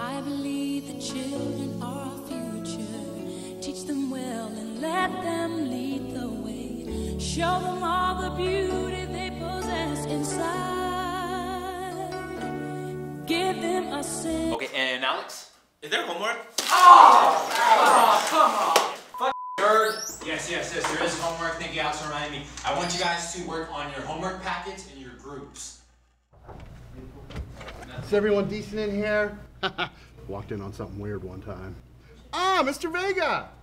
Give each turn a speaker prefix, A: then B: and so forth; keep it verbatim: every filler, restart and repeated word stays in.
A: I believe the children are our future. Teach them well and let them lead the way. Show them all the beauty they possess inside. Give them a sense.
B: Okay, and Alex?
C: Is there homework?
D: Oh! Oh, come on! Fuck nerd! Yes, yes, yes, there is homework. Thank you, Alex, for reminding me. I want you guys to work on your homework packets and your groups.
E: Is everyone decent in here? Walked in on something weird one time. Ah, Mister Vega!